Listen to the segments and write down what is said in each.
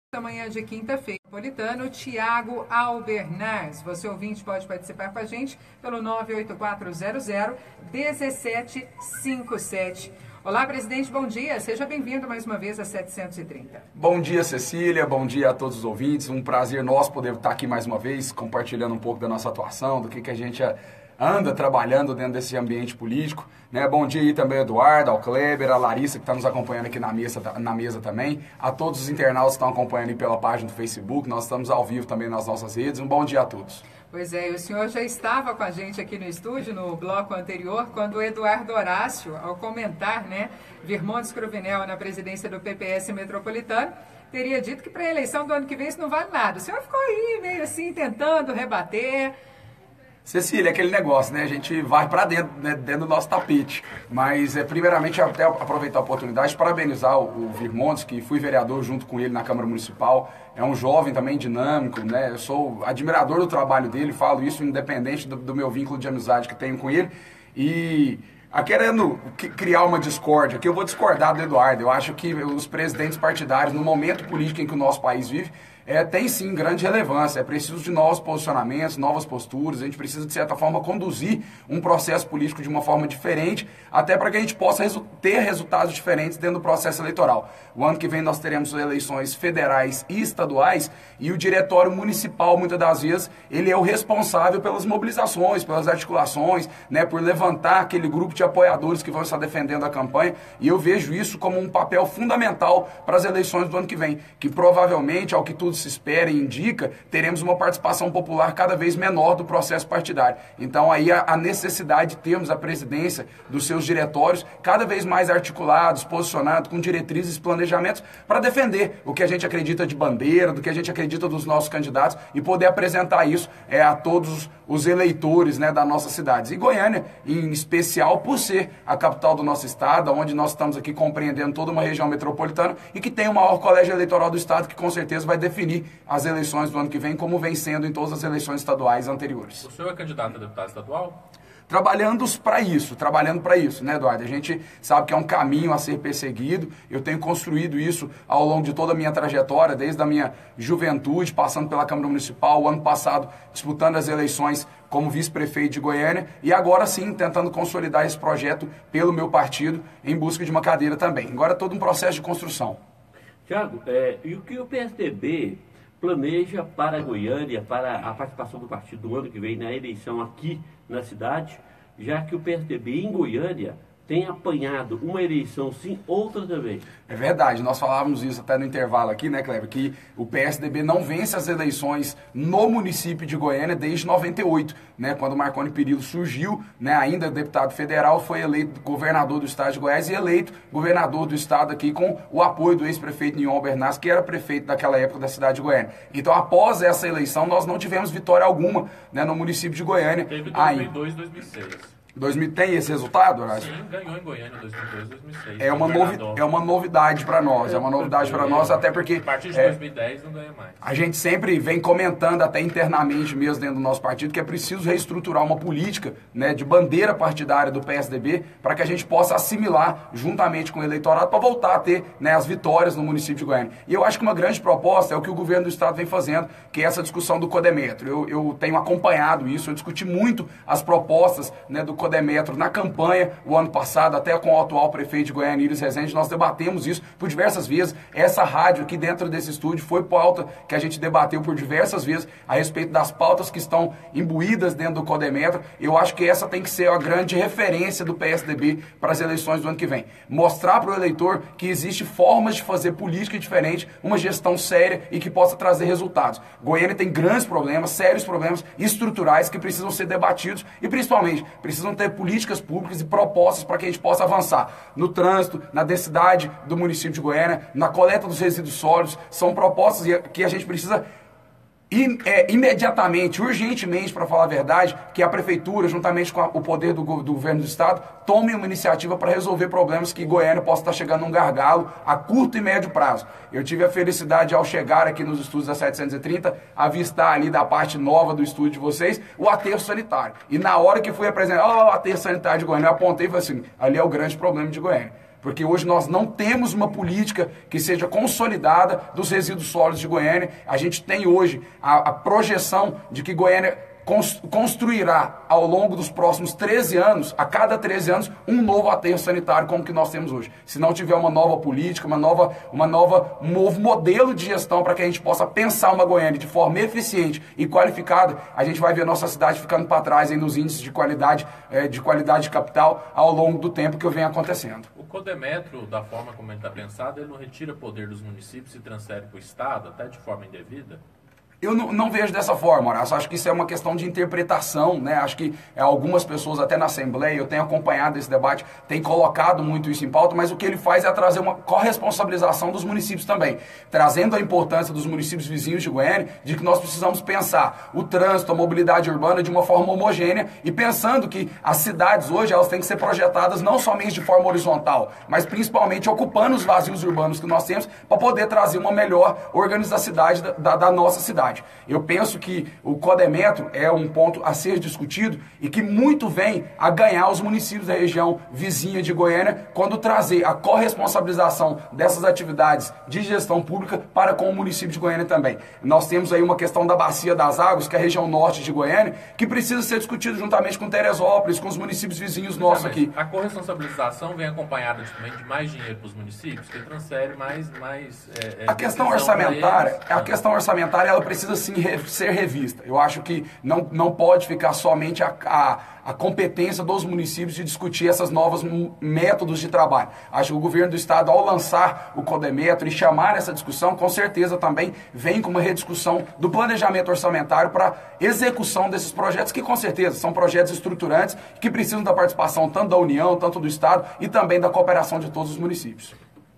Da manhã de quinta-feira, Napolitano, Tiago Albernaz. Você ouvinte pode participar com a gente pelo 98400-1757. Olá, presidente, bom dia. Seja bem-vindo mais uma vez a 730. Bom dia, Cecília. Bom dia a todos os ouvintes. Um prazer nosso poder estar aqui mais uma vez, compartilhando um pouco da nossa atuação, do que a gente anda trabalhando dentro desse ambiente político. Né? Bom dia aí também ao Eduardo, ao Kleber, a Larissa, que está nos acompanhando aqui na mesa também, a todos os internautas que estão acompanhando aí pela página do Facebook. Nós estamos ao vivo também nas nossas redes. Um bom dia a todos. Pois é, e o senhor já estava com a gente aqui no estúdio, no bloco anterior, quando o Eduardo Horácio, ao comentar, Virmontes Cruvinel na presidência do PPS Metropolitano, teria dito que para a eleição do ano que vem isso não vale nada. O senhor ficou aí meio assim, tentando rebater. Cecília, aquele negócio, né? A gente vai para dentro, né? Dentro do nosso tapete. Mas, primeiramente, até aproveitar a oportunidade de parabenizar o Virmontes, que fui vereador junto com ele na Câmara Municipal. É um jovem também dinâmico, né? Eu sou admirador do trabalho dele, falo isso independente do meu vínculo de amizade que tenho com ele. E querendo criar uma discórdia, que eu vou discordar do Eduardo. Eu acho que os presidentes partidários, no momento político em que o nosso país vive, tem sim grande relevância. É preciso de novos posicionamentos, novas posturas. A gente precisa, de certa forma, conduzir um processo político de uma forma diferente, até para que a gente possa ter resultados diferentes dentro do processo eleitoral. O ano que vem nós teremos eleições federais e estaduais, e o diretório municipal, muitas das vezes, ele é o responsável pelas mobilizações, pelas articulações, né, por levantar aquele grupo de apoiadores que vão estar defendendo a campanha, e eu vejo isso como um papel fundamental para as eleições do ano que vem, que provavelmente, ao que tudo se espera e indica, teremos uma participação popular cada vez menor do processo partidário. Então aí a necessidade de termos a presidência dos seus diretórios cada vez mais articulados, posicionados, com diretrizes e planejamentos para defender o que a gente acredita de bandeira, do que a gente acredita dos nossos candidatos e poder apresentar isso a todos os eleitores, né, da nossa cidade. E Goiânia, em especial, por ser a capital do nosso estado, onde nós estamos aqui compreendendo toda uma região metropolitana e que tem o maior colégio eleitoral do estado, que com certeza vai definir as eleições do ano que vem, como vem sendo em todas as eleições estaduais anteriores. O senhor é candidato a deputado estadual? Trabalhando para isso, né, Eduardo? A gente sabe que é um caminho a ser perseguido. Eu tenho construído isso ao longo de toda a minha trajetória, desde a minha juventude, passando pela Câmara Municipal, o ano passado disputando as eleições como vice-prefeito de Goiânia, e agora sim tentando consolidar esse projeto pelo meu partido, em busca de uma cadeira também. Agora é todo um processo de construção. Tiago, e o que o PSDB planeja para Goiânia, para a participação do partido do ano que vem na eleição aqui na cidade, já que o PSDB em Goiânia tem apanhado uma eleição sim, outra também? É verdade, nós falávamos isso até no intervalo aqui, né, Kleber, que o PSDB não vence as eleições no município de Goiânia desde 98, né, quando o Marconi Perillo surgiu, né, ainda deputado federal, foi eleito governador do estado de Goiás e eleito governador do estado aqui com o apoio do ex-prefeito Nion Albernaz, que era prefeito daquela época da cidade de Goiânia. Então, após essa eleição, nós não tivemos vitória alguma, né, no município de Goiânia. Teve 2002 e 2006. Tem esse resultado, Horácio? Sim, ganhou em Goiânia em 2002 e 2006. É uma novidade para nós, até porque a partir de 2010 não ganha mais. A gente sempre vem comentando, até internamente mesmo dentro do nosso partido, que é preciso reestruturar uma política, né, de bandeira partidária do PSDB para que a gente possa assimilar juntamente com o eleitorado para voltar a ter, né, as vitórias no município de Goiânia. E eu acho que uma grande proposta é o que o governo do estado vem fazendo, que é essa discussão do Codemmetro. Eu tenho acompanhado isso, eu discuti muito as propostas, né, do Codemmetro na campanha o ano passado, até com o atual prefeito de Goiânia, Iris Rezende, nós debatemos isso por diversas vezes. Essa rádio aqui dentro desse estúdio foi pauta que a gente debateu por diversas vezes a respeito das pautas que estão imbuídas dentro do Codemmetro. Eu acho que essa tem que ser a grande referência do PSDB para as eleições do ano que vem. Mostrar para o eleitor que existe formas de fazer política diferente, uma gestão séria e que possa trazer resultados. Goiânia tem grandes problemas, sérios problemas estruturais que precisam ser debatidos e principalmente precisam ter políticas públicas e propostas para que a gente possa avançar no trânsito, na densidade do município de Goiânia, na coleta dos resíduos sólidos. São propostas que a gente precisa imediatamente, urgentemente, para falar a verdade, que a prefeitura, juntamente com o poder do governo do estado, tome uma iniciativa para resolver problemas que Goiânia possa estar chegando num gargalo a curto e médio prazo. Eu tive a felicidade, ao chegar aqui nos estúdios da 730, avistar ali da parte nova do estúdio de vocês, o aterro sanitário. E na hora que fui apresentar, o aterro sanitário de Goiânia, eu apontei e falei assim, ali é o grande problema de Goiânia. porque hoje nós não temos uma política que seja consolidada dos resíduos sólidos de Goiânia. A gente tem hoje a projeção de que Goiânia construirá ao longo dos próximos 13 anos, a cada 13 anos, um novo aterro sanitário como que nós temos hoje. Se não tiver uma nova política, um novo modelo de gestão para que a gente possa pensar uma Goiânia de forma eficiente e qualificada, a gente vai ver a nossa cidade ficando para trás aí nos índices de qualidade de capital ao longo do tempo que vem acontecendo. O Codemetro, da forma como ele está pensado, ele não retira poder dos municípios e transfere para o Estado, até de forma indevida? Eu não vejo dessa forma, Horácio. Acho que isso é uma questão de interpretação, né? Acho que algumas pessoas, até na Assembleia, eu tenho acompanhado esse debate, têm colocado muito isso em pauta, mas o que ele faz é trazer uma corresponsabilização dos municípios também, trazendo a importância dos municípios vizinhos de Goiânia, de que nós precisamos pensar o trânsito, a mobilidade urbana de uma forma homogênea e pensando que as cidades hoje elas têm que ser projetadas não somente de forma horizontal, mas principalmente ocupando os vazios urbanos que nós temos para poder trazer uma melhor organização da nossa cidade. Eu penso que o Codemetro é um ponto a ser discutido e que muito vem a ganhar os municípios da região vizinha de Goiânia quando trazer a corresponsabilização dessas atividades de gestão pública para com o município de Goiânia também. Nós temos aí uma questão da Bacia das Águas, que é a região norte de Goiânia, que precisa ser discutido juntamente com Teresópolis, com os municípios vizinhos nossos aqui. A corresponsabilização vem acompanhada também de mais dinheiro para os municípios, que transfere mais a questão orçamentária, ela precisa sim ser revista. Eu acho que não pode ficar somente a competência dos municípios de discutir essas novas métodos de trabalho. Acho que o governo do estado, ao lançar o Codemetro e chamar essa discussão, com certeza também vem com uma rediscussão do planejamento orçamentário para execução desses projetos, que com certeza são projetos estruturantes que precisam da participação tanto da União, tanto do estado e também da cooperação de todos os municípios.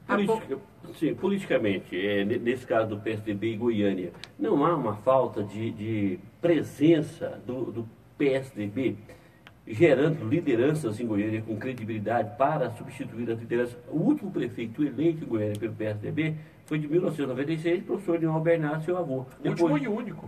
Politicamente, nesse caso do PSDB e Goiânia, não há uma falta de presença do PSDB gerando lideranças em Goiânia com credibilidade para substituir as lideranças. O último prefeito eleito em Goiânia pelo PSDB foi de 1996, o professor Leonel Bernardo, seu avô. O último e único.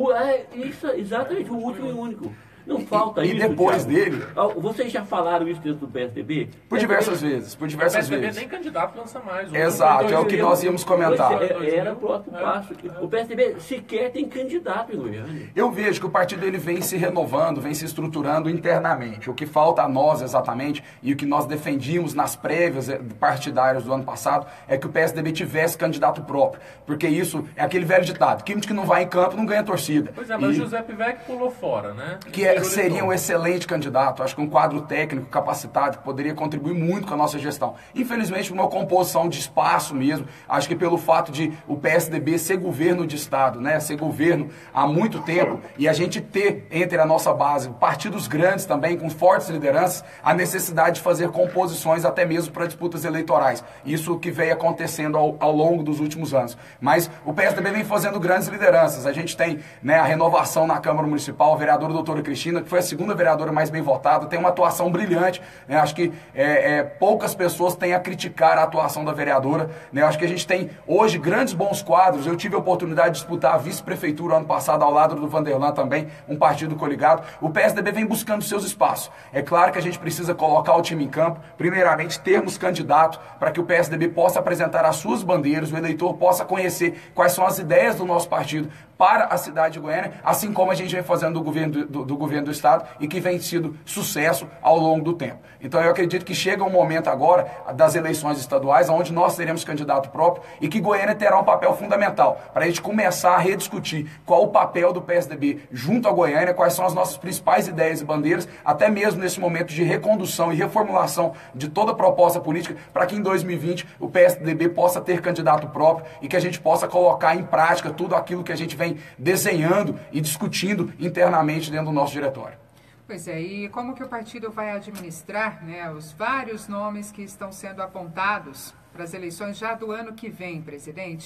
Exatamente, o último e único. Não falta isso, e depois Thiago. dele... Vocês já falaram isso dentro do PSDB? Por diversas vezes. O PSDB nem candidato lança mais. Exato, é o que nós íamos comentar. Era o próximo passo. O PSDB sequer tem candidato em Goiânia. Eu vejo que o partido ele vem se renovando, vem se estruturando internamente. O que falta a nós exatamente, e o que nós defendíamos nas prévias partidárias do ano passado, é que o PSDB tivesse candidato próprio. Porque isso é aquele velho ditado, time que não vai em campo não ganha torcida. Pois é, mas o José Pivec pulou fora, né? Seria um excelente candidato, acho que um quadro técnico capacitado que poderia contribuir muito com a nossa gestão. Infelizmente, por uma composição de espaço mesmo, acho que pelo fato de o PSDB ser governo de Estado, né, ser governo há muito tempo, e a gente ter entre a nossa base partidos grandes também, com fortes lideranças, a necessidade de fazer composições até mesmo para disputas eleitorais. Isso que vem acontecendo ao longo dos últimos anos. Mas o PSDB vem fazendo grandes lideranças. A gente tem, né, a renovação na Câmara Municipal, a vereadora doutora Cristina, que foi a segunda vereadora mais bem votada, tem uma atuação brilhante, né? Acho que poucas pessoas têm a criticar a atuação da vereadora, né? Acho que a gente tem hoje grandes bons quadros. Eu tive a oportunidade de disputar a vice-prefeitura ano passado ao lado do Vanderlan também, um partido coligado. O PSDB vem buscando seus espaços. É claro que a gente precisa colocar o time em campo, primeiramente termos candidato para que o PSDB possa apresentar as suas bandeiras, o eleitor possa conhecer quais são as ideias do nosso partido para a cidade de Goiânia, assim como a gente vem fazendo do governo do estado e que vem sido sucesso ao longo do tempo. Então eu acredito que chega um momento agora das eleições estaduais, onde nós teremos candidato próprio e que Goiânia terá um papel fundamental para a gente começar a rediscutir qual o papel do PSDB junto a Goiânia, quais são as nossas principais ideias e bandeiras, até mesmo nesse momento de recondução e reformulação de toda a proposta política, para que em 2020 o PSDB possa ter candidato próprio e que a gente possa colocar em prática tudo aquilo que a gente vem desenhando e discutindo internamente dentro do nosso diretório. Pois é, e como que o partido vai administrar, né, os vários nomes que estão sendo apontados para as eleições já do ano que vem, presidente?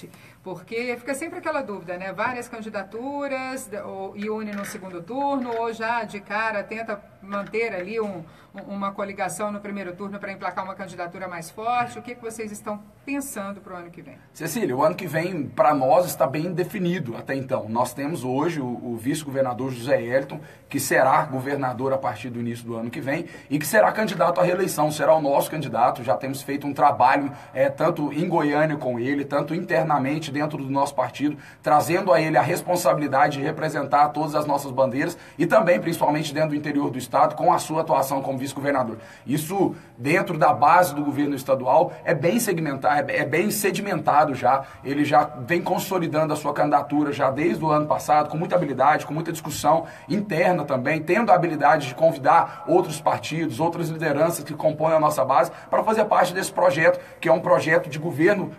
Porque fica sempre aquela dúvida, né? Várias candidaturas e une no segundo turno, ou já de cara tenta manter ali uma coligação no primeiro turno para emplacar uma candidatura mais forte. O que vocês estão pensando para o ano que vem? Cecília, o ano que vem, para nós, está bem definido até então. Nós temos hoje o vice-governador José Hélito, que será governador a partir do início do ano que vem e que será candidato à reeleição, será o nosso candidato. Já temos feito um trabalho tanto em Goiânia com ele, tanto internamente dentro do nosso partido, trazendo a ele a responsabilidade de representar todas as nossas bandeiras e também, principalmente dentro do interior do estado, com a sua atuação como vice-governador. Isso, dentro da base do governo estadual, é bem segmentado, é bem sedimentado já. Ele já vem consolidando a sua candidatura já desde o ano passado, com muita habilidade, com muita discussão interna também, tendo a habilidade de convidar outros partidos, outras lideranças que compõem a nossa base para fazer parte desse projeto, que é um projeto de governo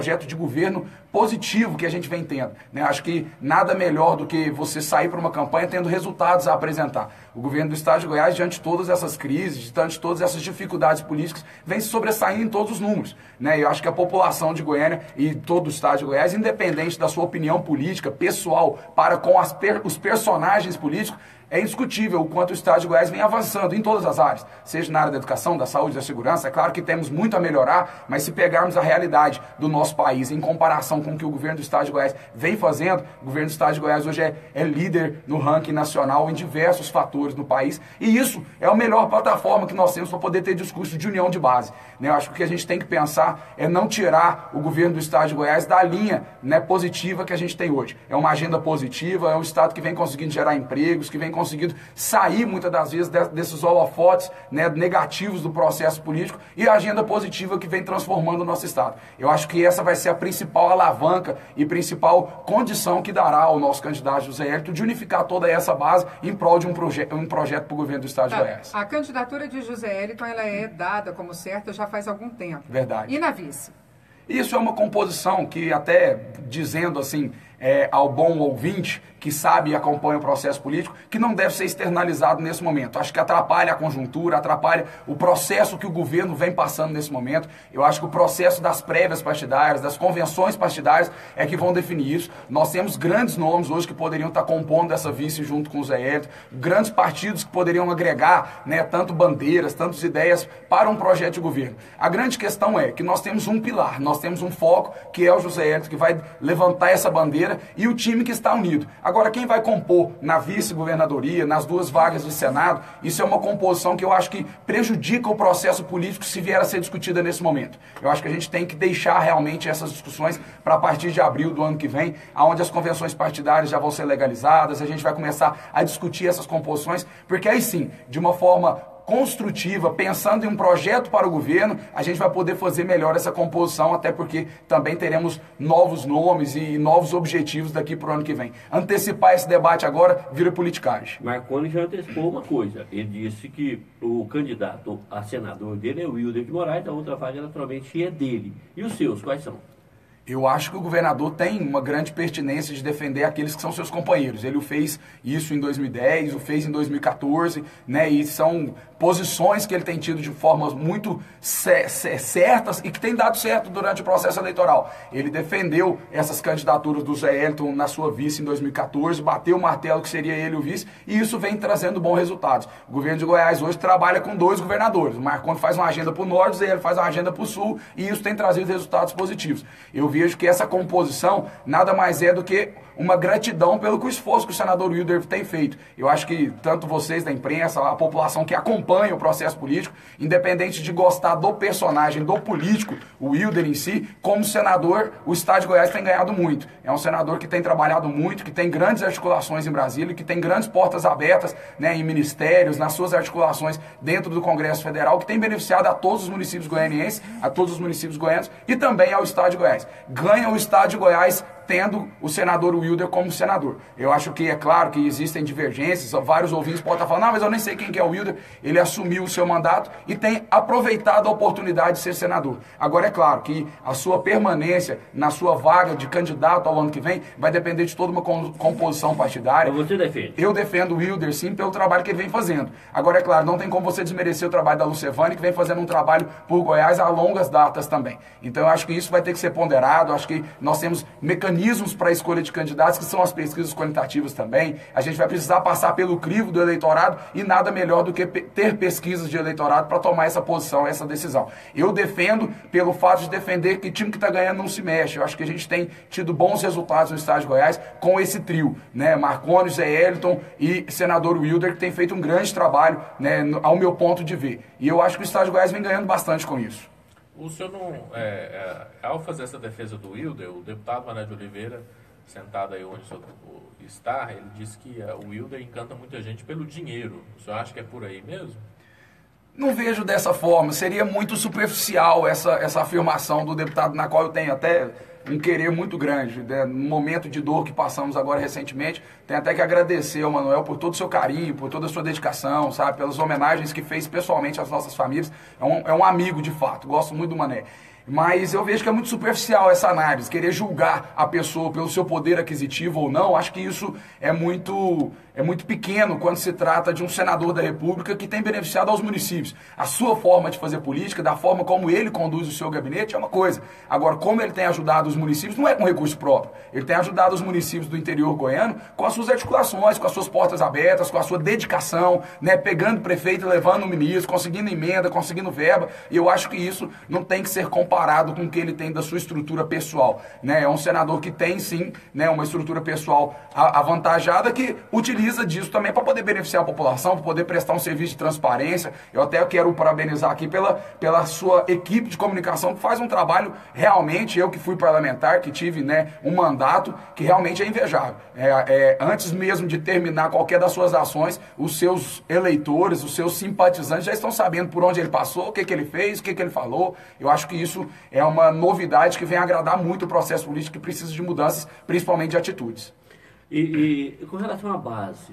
positivo que a gente vem tendo, né? Acho que nada melhor do que você sair para uma campanha tendo resultados a apresentar. O governo do estado de Goiás, diante de todas essas crises, diante de todas essas dificuldades políticas, vem se sobressaindo em todos os números, né? Eu acho que a população de Goiânia e todo o estado de Goiás, independente da sua opinião política, pessoal, para com os personagens políticos, é indiscutível o quanto o estado de Goiás vem avançando em todas as áreas, seja na área da educação, da saúde, da segurança. É claro que temos muito a melhorar, mas se pegarmos a realidade do nosso país em comparação com o que o governo do estado de Goiás vem fazendo, o governo do estado de Goiás hoje é líder no ranking nacional em diversos fatores no país, e isso é a melhor plataforma que nós temos para poder ter discurso de união de base, né? Eu acho que o que a gente tem que pensar é não tirar o governo do estado de Goiás da linha, né, positiva que a gente tem hoje. É uma agenda positiva, é um estado que vem conseguindo gerar empregos, que vem conseguindo sair muitas das vezes desses holofotes, né, negativos do processo político, e a agenda positiva que vem transformando o nosso estado. Eu acho que essa vai ser a principal alavanca e principal condição que dará ao nosso candidato José Hélito de unificar toda essa base em prol de um projeto para o governo do estado de Goiás. A candidatura de José Hélito, ela é dada como certa já faz algum tempo. Verdade. E na vice? Isso é uma composição que, até dizendo assim, ao bom ouvinte que sabe e acompanha o processo político, que não deve ser externalizado nesse momento. Acho que atrapalha a conjuntura, atrapalha o processo que o governo vem passando nesse momento. Eu acho que o processo das prévias partidárias, das convenções partidárias é que vão definir isso. Nós temos grandes nomes hoje que poderiam estar compondo essa vice junto com o Zé Hélito, grandes partidos que poderiam agregar, né, tanto bandeiras, tantas ideias para um projeto de governo. A grande questão é que nós temos um pilar, nós temos um foco, que é o José Hélito, que vai levantar essa bandeira, e o time que está unido. Agora, quem vai compor na vice-governadoria, nas duas vagas de Senado, isso é uma composição que eu acho que prejudica o processo político se vier a ser discutida nesse momento. Eu acho que a gente tem que deixar realmente essas discussões para a partir de abril do ano que vem, onde as convenções partidárias já vão ser legalizadas, a gente vai começar a discutir essas composições, porque aí sim, de uma forma construtiva, pensando em um projeto para o governo, a gente vai poder fazer melhor essa composição, até porque também teremos novos nomes e novos objetivos daqui para o ano que vem. Antecipar esse debate agora vira politicagem. Marconi já antecipou uma coisa. Ele disse que o candidato a senador dele é o Wilder de Moraes, a outra vaga naturalmente é dele. E os seus, quais são? Eu acho que o governador tem uma grande pertinência de defender aqueles que são seus companheiros. Ele o fez isso em 2010, o fez em 2014, né? E são posições que ele tem tido de formas muito certas e que tem dado certo durante o processo eleitoral. Ele defendeu essas candidaturas do Zé Hélito na sua vice em 2014, bateu o martelo que seria ele o vice, e isso vem trazendo bons resultados. O governo de Goiás hoje trabalha com 2 governadores. O Marconi faz uma agenda para o norte, o Zé Hélito faz uma agenda para o sul, e isso tem trazido resultados positivos. Eu vejo que essa composição nada mais é do que uma gratidão pelo esforço que o senador Wilder tem feito. Eu acho que tanto vocês da imprensa, a população que acompanha o processo político, independente de gostar do personagem, do político, o Wilder em si, como senador, o estado de Goiás tem ganhado muito. É um senador que tem trabalhado muito, que tem grandes articulações em Brasília, que tem grandes portas abertas, né, em ministérios, nas suas articulações dentro do Congresso Federal, que tem beneficiado a todos os municípios goianienses, a todos os municípios goianos e também ao estado de Goiás. Ganha o estado de Goiás tendo o senador Wilder como senador. Eu acho que é claro que existem divergências, vários ouvintes podem estar falando, mas eu nem sei quem que é o Wilder, ele assumiu o seu mandato e tem aproveitado a oportunidade de ser senador. Agora é claro que a sua permanência na sua vaga de candidato ao ano que vem vai depender de toda uma composição partidária. Mas você defende? Eu defendo o Wilder, sim, pelo trabalho que ele vem fazendo. Agora, é claro, não tem como você desmerecer o trabalho da Lucevânia, que vem fazendo um trabalho por Goiás a longas datas também. Então, eu acho que isso vai ter que ser ponderado, acho que nós temos mecanismos para a escolha de candidatos, que são as pesquisas qualitativas também. A gente vai precisar passar pelo crivo do eleitorado e nada melhor do que ter pesquisas de eleitorado para tomar essa posição, essa decisão. Eu defendo pelo fato de defender que time que está ganhando não se mexe. Eu acho que a gente tem tido bons resultados no estado de Goiás com esse trio, né? Marconi, Zé Eliton e senador Wilder, que tem feito um grande trabalho, né, ao meu ponto de ver. E eu acho que o estado de Goiás vem ganhando bastante com isso. O senhor não, ao fazer essa defesa do Wilder, o deputado Mané de Oliveira, sentado aí onde o senhor está, ele disse que o Wilder encanta muita gente pelo dinheiro. O senhor acha que é por aí mesmo? Não vejo dessa forma, seria muito superficial essa afirmação do deputado, na qual eu tenho até um querer muito grande, né? No momento de dor que passamos agora recentemente, tenho até que agradecer ao Manuel por todo o seu carinho, por toda a sua dedicação, sabe, pelas homenagens que fez pessoalmente às nossas famílias. É um amigo de fato, gosto muito do Mané. Mas eu vejo que é muito superficial essa análise, querer julgar a pessoa pelo seu poder aquisitivo ou não. Acho que isso é muito pequeno quando se trata de um senador da República que tem beneficiado aos municípios. A sua forma de fazer política, da forma como ele conduz o seu gabinete, é uma coisa. Agora, como ele tem ajudado os municípios, não é com recurso próprio. Ele tem ajudado os municípios do interior goiano com as suas articulações, com as suas portas abertas, com a sua dedicação, né, pegando o prefeito e levando o ministro, conseguindo emenda, conseguindo verba. E eu acho que isso não tem que ser comparado com o que ele tem da sua estrutura pessoal, né? É um senador que tem, sim, né, uma estrutura pessoal avantajada, que utiliza disso também para poder beneficiar a população, para poder prestar um serviço de transparência. Eu até quero parabenizar aqui pela sua equipe de comunicação, que faz um trabalho realmente, eu que fui parlamentar, que tive, né, um mandato que realmente é invejável. Antes mesmo de terminar qualquer das suas ações, os seus eleitores, os seus simpatizantes já estão sabendo por onde ele passou, o que ele fez, o que ele falou. Eu acho que isso é uma novidade que vem agradar muito o processo político, que precisa de mudanças, principalmente de atitudes. E com relação à base,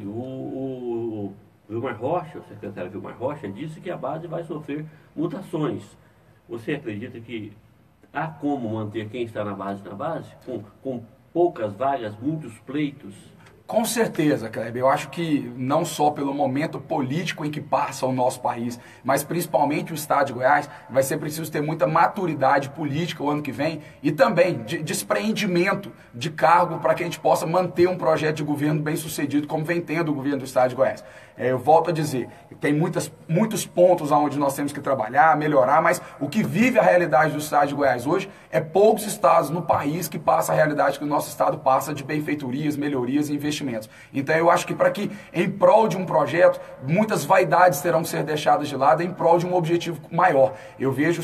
o Vilmar Rocha, o secretário Vilmar Rocha, disse que a base vai sofrer mutações. Você acredita que há como manter quem está na base, com poucas vagas, muitos pleitos? Com certeza, Kleber. Eu acho que não só pelo momento político em que passa o nosso país, mas principalmente o estado de Goiás, vai ser preciso ter muita maturidade política o ano que vem e também de despreendimento de cargo para que a gente possa manter um projeto de governo bem sucedido, como vem tendo o governo do estado de Goiás. Eu volto a dizer, tem muitos pontos onde nós temos que trabalhar, melhorar, mas o que vive a realidade do estado de Goiás hoje é poucos estados no país que passam a realidade que o nosso estado passa de benfeitorias, melhorias e investimentos. Então eu acho que para que, em prol de um projeto, muitas vaidades terão que ser deixadas de lado em prol de um objetivo maior. Eu vejo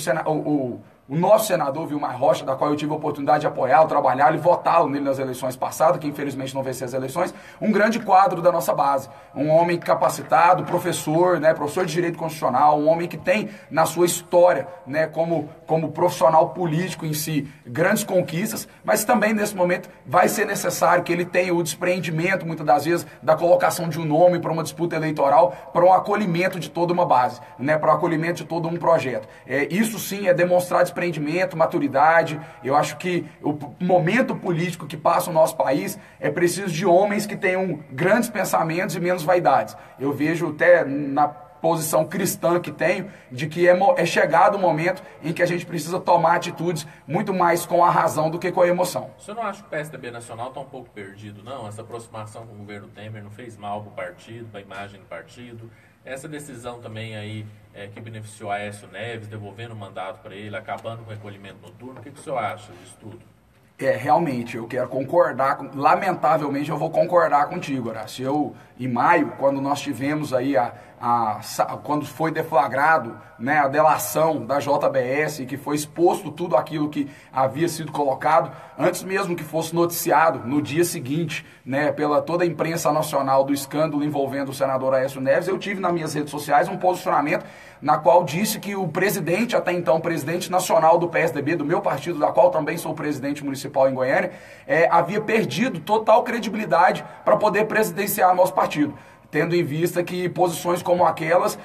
o nosso senador Vilmar Rocha, da qual eu tive a oportunidade de apoiá-lo, trabalhá-lo e votá-lo nele nas eleições passadas, que infelizmente não venceu as eleições, um grande quadro da nossa base. Um homem capacitado, professor, né, professor de Direito Constitucional, um homem que tem na sua história, né, como profissional político em si, grandes conquistas, mas também nesse momento vai ser necessário que ele tenha o despreendimento, muitas das vezes, da colocação de um nome para uma disputa eleitoral, para um acolhimento de toda uma base, né, para o acolhimento de todo um projeto. Isso sim é demonstrar desprendimento, maturidade. Eu acho que o momento político que passa o nosso país é preciso de homens que tenham grandes pensamentos e menos vaidades. Eu vejo até na posição cristã que tenho, de que é chegado o momento em que a gente precisa tomar atitudes muito mais com a razão do que com a emoção. O senhor não acha que o PSDB Nacional está um pouco perdido, não? Essa aproximação com o governo Temer não fez mal para o partido, para a imagem do partido? Essa decisão também aí que beneficiou a Aécio Neves, devolvendo o mandato para ele, acabando com o recolhimento noturno, o que o senhor acha disso tudo? Realmente, eu quero concordar, lamentavelmente eu vou concordar contigo, Horácio. Em maio, quando nós tivemos aí quando foi deflagrado, né, a delação da JBS, que foi exposto tudo aquilo que havia sido colocado, antes mesmo que fosse noticiado no dia seguinte, né, pela toda a imprensa nacional do escândalo envolvendo o senador Aécio Neves, eu tive nas minhas redes sociais um posicionamento na qual disse que o presidente, até então presidente nacional do PSDB, do meu partido, da qual também sou presidente municipal em Goiânia, havia perdido total credibilidade para poder presidenciar nosso partido, tendo em vista que posições como aquelas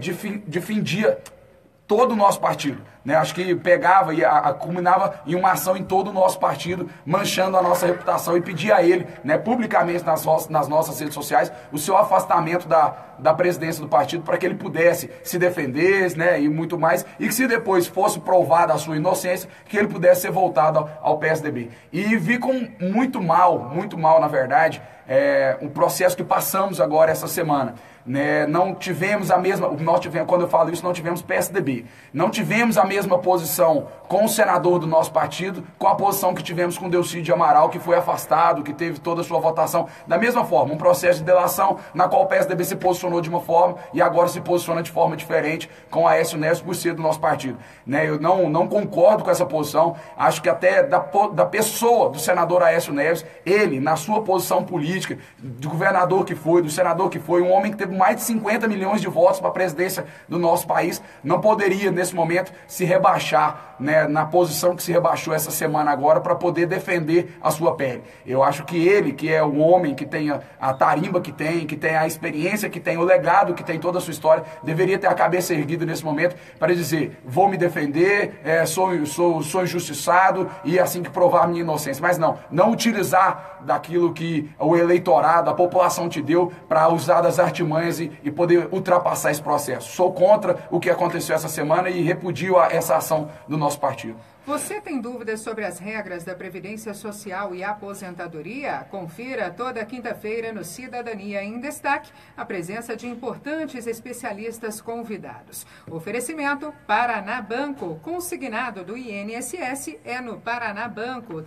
defendia todo o nosso partido, né? Acho que pegava e culminava em uma ação em todo o nosso partido, manchando a nossa reputação, e pedia a ele, né, publicamente nas nossas redes sociais, o seu afastamento da presidência do partido para que ele pudesse se defender, né, e muito mais, e que se depois fosse provada a sua inocência, que ele pudesse ser voltado ao PSDB. E vi com muito mal, na verdade, um processo que passamos agora essa semana. Né, não tivemos a mesma, quando eu falo isso, não tivemos PSDB, não tivemos a mesma posição com o senador do nosso partido, com a posição que tivemos com Delcídio Amaral, que foi afastado, que teve toda a sua votação, da mesma forma, um processo de delação na qual o PSDB se posicionou de uma forma e agora se posiciona de forma diferente com Aécio Neves por ser do nosso partido. Né, eu não concordo com essa posição, acho que até da pessoa do senador Aécio Neves, ele, na sua posição política, do governador que foi, do senador que foi, um homem que teve mais de 50 milhões de votos para a presidência do nosso país, não poderia, nesse momento, se rebaixar, né, na posição que se rebaixou essa semana agora, para poder defender a sua pele. Eu acho que ele, que é um homem que tem a tarimba que tem a experiência que tem, o legado que tem, toda a sua história, deveria ter a cabeça erguida nesse momento para dizer, vou me defender, sou injustiçado e assim que provar a minha inocência. Mas não utilizar daquilo que o eleitorado, a população te deu para usar das artimanhas e poder ultrapassar esse processo. Sou contra o que aconteceu essa semana e repudio essa ação do nosso partido. Você tem dúvidas sobre as regras da Previdência Social e aposentadoria? Confira toda quinta-feira no Cidadania em Destaque a presença de importantes especialistas convidados. Oferecimento Paraná Banco, consignado do INSS é no Paraná Banco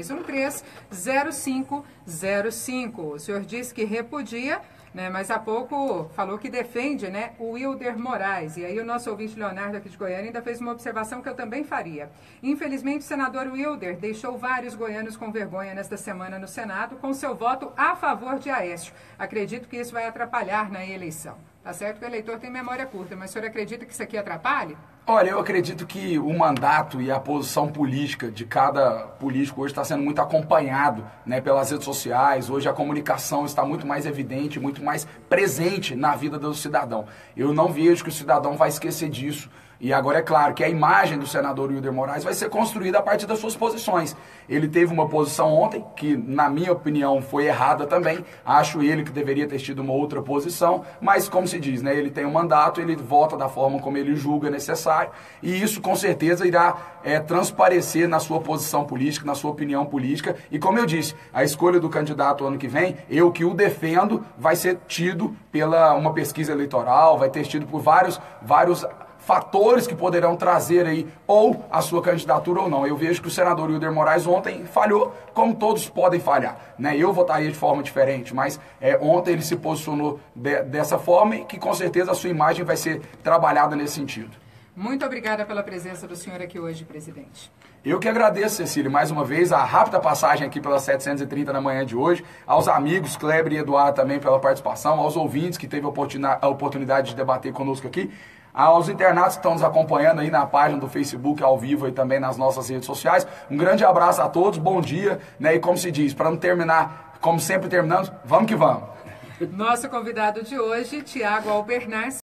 3213-0505. O senhor disse que repudia, né, mas há pouco falou que defende, né, o Wilder Moraes. E aí o nosso ouvinte Leonardo aqui de Goiânia ainda fez uma observação que eu também faria. Infelizmente, o senador Wilder deixou vários goianos com vergonha nesta semana no Senado com seu voto a favor de Aécio. Acredito que isso vai atrapalhar na eleição. Tá certo que o eleitor tem memória curta, mas o senhor acredita que isso aqui atrapalhe? Olha, eu acredito que o mandato e a posição política de cada político hoje está sendo muito acompanhado, né, pelas redes sociais. Hoje a comunicação está muito mais evidente, muito mais presente na vida do cidadão. Eu não vejo que o cidadão vai esquecer disso. E agora é claro que a imagem do senador Wilder Moraes vai ser construída a partir das suas posições. Ele teve uma posição ontem, que na minha opinião foi errada também. Acho ele que deveria ter tido uma outra posição, mas como se diz, né, ele tem um mandato, ele vota da forma como ele julga necessário, e isso com certeza irá transparecer na sua posição política, na sua opinião política. E como eu disse, a escolha do candidato ano que vem, eu que o defendo, vai ser tido pela uma pesquisa eleitoral, vai ter tido por vários fatores que poderão trazer aí ou a sua candidatura ou não. Eu vejo que o senador Wilder Moraes ontem falhou, como todos podem falhar, né? Eu votaria de forma diferente, mas ontem ele se posicionou dessa forma e que com certeza a sua imagem vai ser trabalhada nesse sentido. Muito obrigada pela presença do senhor aqui hoje, presidente. Eu que agradeço, Cecília, mais uma vez, a rápida passagem aqui pelas 730 na manhã de hoje, aos amigos, Kleber e Eduardo também pela participação, aos ouvintes que teve a oportunidade de debater conosco aqui, aos internautas que estão nos acompanhando aí na página do Facebook, ao vivo e também nas nossas redes sociais. Um grande abraço a todos, bom dia, né? E como se diz, para não terminar, como sempre terminamos, vamos que vamos. Nosso convidado de hoje, Tiago Albernaz.